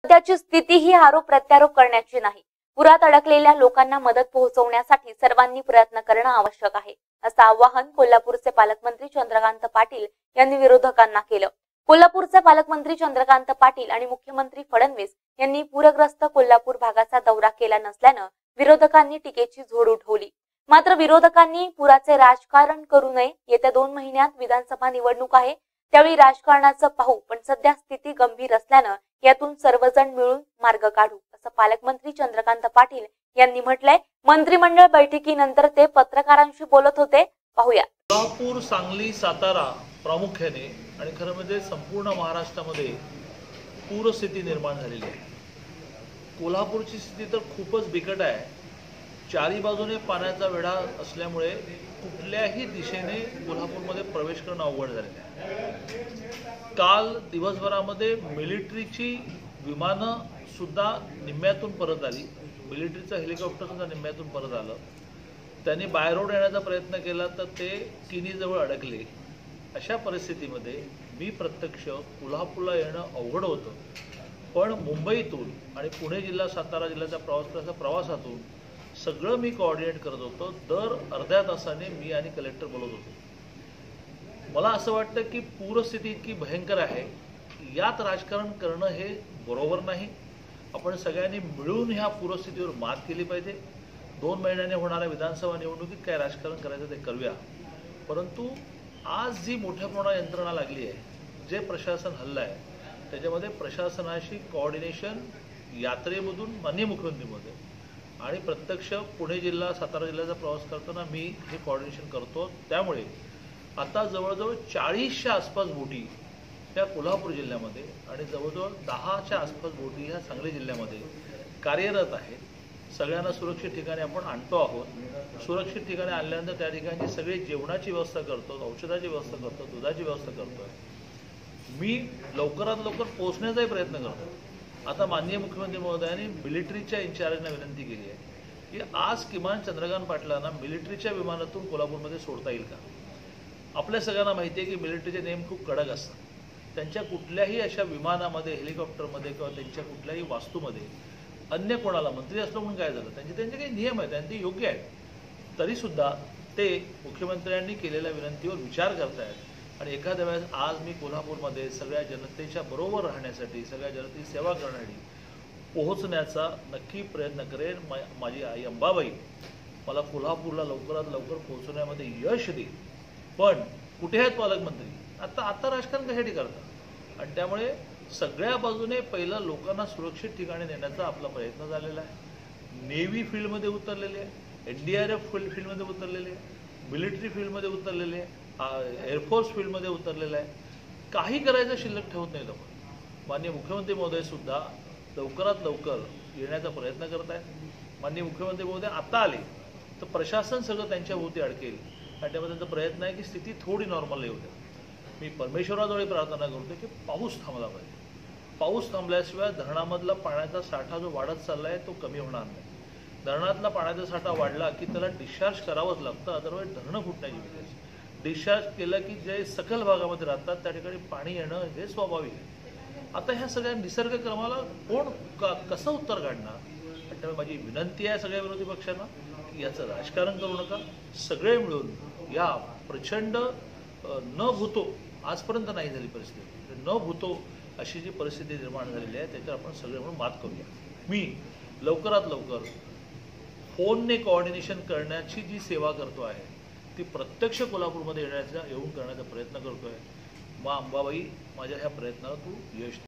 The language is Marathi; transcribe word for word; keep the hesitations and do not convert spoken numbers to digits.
सध्याची स्थिती ही आरोप प्रत्यारोप करण्याची नाही, पुरात अडकलेल्या लोकांना मदत पोहोचवण्यासाठी सर्वांनी प्रयत्न करणं आवश्यक आहे, असं आवाहन कोल्हापूरचे पालकमंत्री चंद्रकांत पाटील यांनी विरोधकांना केलं। कोल्हापूरचे पालकमंत्री चंद्रकांत पाटील आणि मुख्यमंत्री फडणवीस यांनी पूरग्रस्त कोल्हापूर भागाचा दौरा केला नसल्यानं विरोधकांनी टीकेची झोड उठवली। मात्र विरोधकांनी पुराचे राजकारण करू नये, येत्या दोन महिन्यात विधानसभा निवडणूक आहे, त्यावेळी राजकारणाचं पाहू, पण सध्या स्थिती गंभीर असल्यानं यातून सर्वजण मिळून मार्ग काढू, असं पालकमंत्री चंद्रकांत पाटील यांनी म्हटलंय। मंत्रिमंडळ बैठकीनंतर ते पत्रकारांशी बोलत होते, पाहूया। कोल्हापूर, सांगली, सातारा प्रामुख्याने आणि खरं म्हणजे संपूर्ण महाराष्ट्रामध्ये पूरस्थिती निर्माण झालेली आहे। कोल्हापूरची स्थिती तर खूपच बिकट आहे। चारी बाजूने पाण्याचा वेढा असल्यामुळे कुठल्याही दिशेने कोल्हापूरमध्ये प्रवेश करणं अवघड झालेलं आहे। काल दिवसभरामध्ये मिलिटरीची विमानं सुद्धा निम्म्यातून परत आली, मिलिटरीचं हेलिकॉप्टर सुद्धा निम्म्यातून परत आलं। त्यांनी बाय रोड येण्याचा प्रयत्न केला तर ते किनीजवळ अडकले। अशा परिस्थितीमध्ये मी प्रत्यक्ष कोल्हापूरला येणं अवघड होतं, पण मुंबईतून आणि पुणे जिल्हा सातारा जिल्ह्याचा प्रवास करायचा प्रवासातून सगळं मी कोऑर्डिनेट करत होतो। दर अर्ध्या तासाने मी आणि कलेक्टर बोलत होतो। मला असं वाटतं की पूरस्थिती इतकी भयंकर आहे, यात राजकारण करणं हे बरोबर नाही। आपण सगळ्यांनी मिळून ह्या पूरस्थितीवर मात केली पाहिजे। दोन महिन्याने होणाऱ्या विधानसभा निवडणुकीत काय राजकारण करायचं ते करूया, परंतु आज जी मोठ्या प्रमाणात यंत्रणा लागली आहे, जे प्रशासन हल्लं आहे, त्याच्यामध्ये प्रशासनाशी कोऑर्डिनेशन यात्रेमधून माननीय मुख्यमंत्रीमध्ये आणि प्रत्यक्ष पुणे जिल्हा सातारा जिल्ह्याचा प्रवास करताना मी हे कोऑर्डिनेशन करतो। त्यामुळे आता जवळजवळ चाळीसच्या आसपास बोटी ह्या कोल्हापूर जिल्ह्यामध्ये आणि जवळजवळ दहाच्या आसपास बोटी ह्या सांगली जिल्ह्यामध्ये कार्यरत आहेत। सगळ्यांना सुरक्षित ठिकाणी आपण आणतो आहोत। सुरक्षित ठिकाणी आणल्यानंतर त्या ठिकाणी सगळे जेवणाची व्यवस्था करतो, औषधाची व्यवस्था करतो, दुधाची व्यवस्था करतो। मी लवकरात लवकर पोहोचण्याचाही प्रयत्न करतो। आता माननीय मुख्यमंत्री महोदयांनी मिलिटरीच्या इन्चार्जना विनंती केली आहे की आज किमान चंद्रकांत पाटलांना मिलिटरीच्या विमानातून कोल्हापूरमध्ये सोडता येईल का। आपल्या सगळ्यांना माहिती आहे की मिलिटरीचे नियम खूप कडक असतात। त्यांच्या कुठल्याही अशा विमानामध्ये, हेलिकॉप्टरमध्ये किंवा त्यांच्या कुठल्याही वास्तूमध्ये अन्य कोणाला, मंत्री असलो म्हणून काय झालं, त्यांचे त्यांचे काही नियम आहेत, त्यांचे योग्य आहेत, तरीसुद्धा ते मुख्यमंत्र्यांनी केलेल्या विनंतीवर विचार करतायत। आणि एखाद्या वेळेस आज मी कोल्हापूरमध्ये सगळ्या जनतेच्या बरोबर राहण्यासाठी, सगळ्या जनतेची सेवा करण्यासाठी पोहोचण्याचा नक्की प्रयत्न करेन। मा माझी आई अंबाबाई मला कोल्हापूरला लवकरात लवकर पोहोचवण्यामध्ये यश देईल। पण कुठे आहेत पालकमंत्री? आता आता राजकारण कशासाठी करतात? आणि त्यामुळे सगळ्या बाजूने पहिलं लोकांना सुरक्षित ठिकाणी नेण्याचा आपला प्रयत्न झालेला आहे। नेव्ही फील्डमध्ये उतरलेले आहे, N D R F field फील्डमध्ये उतरलेले आहे, मिलिटरी फील्डमध्ये उतरलेले आहे, एअरफोर्स फील्डमध्ये उतरलेलं आहे। काही करायचं शिल्लक ठेवत नाही लोक। माननीय मुख्यमंत्री महोदय सुद्धा लवकरात लवकर येण्याचा प्रयत्न करत आहेत। माननीय मुख्यमंत्री महोदय आता आले तर प्रशासन सगळं त्यांच्या भोवती अडकेल आणि त्यामुळे त्यांचा प्रयत्न आहे की स्थिती थोडी नॉर्मल येऊ द्या। मी परमेश्वराजवळ प्रार्थना करतो की पाऊस थांबला पाहिजे। पाऊस थांबल्याशिवाय धरणामधला पाण्याचा साठा जो वाढत चालला आहे तो कमी होणार नाही। धरणातला पाण्याचा साठा वाढला की त्याला डिस्चार्ज करावंच लागतं, अदरवाईज धरणं फुटण्याची भीती असते। डिस्चार्ज केलं की जे सखल भागामध्ये राहतात त्या ठिकाणी पाणी येणं हे स्वाभाविक आहे। आता ह्या सगळ्या निसर्गक्रमाला कोण का कसं उत्तर काढणार? आणि त्यामुळे माझी विनंती आहे सगळ्या विरोधी पक्षांना की याचं राजकारण करू नका। सगळे मिळून या प्रचंड न भूतो, आजपर्यंत नाही झाली परिस्थिती, न भूतो अशी जी परिस्थिती निर्माण झालेली आहे त्याच्यावर आपण सगळे मिळून मात करूया। मी लवकरात लवकर फोनने कोऑर्डिनेशन करण्याची जी सेवा करतो आहे ती प्रत्यक्ष कोल्हापूरमध्ये येण्याचा येऊन करण्याचा प्रयत्न करतोय। मा अंबाबाई माझ्या ह्या प्रयत्नाला तू यश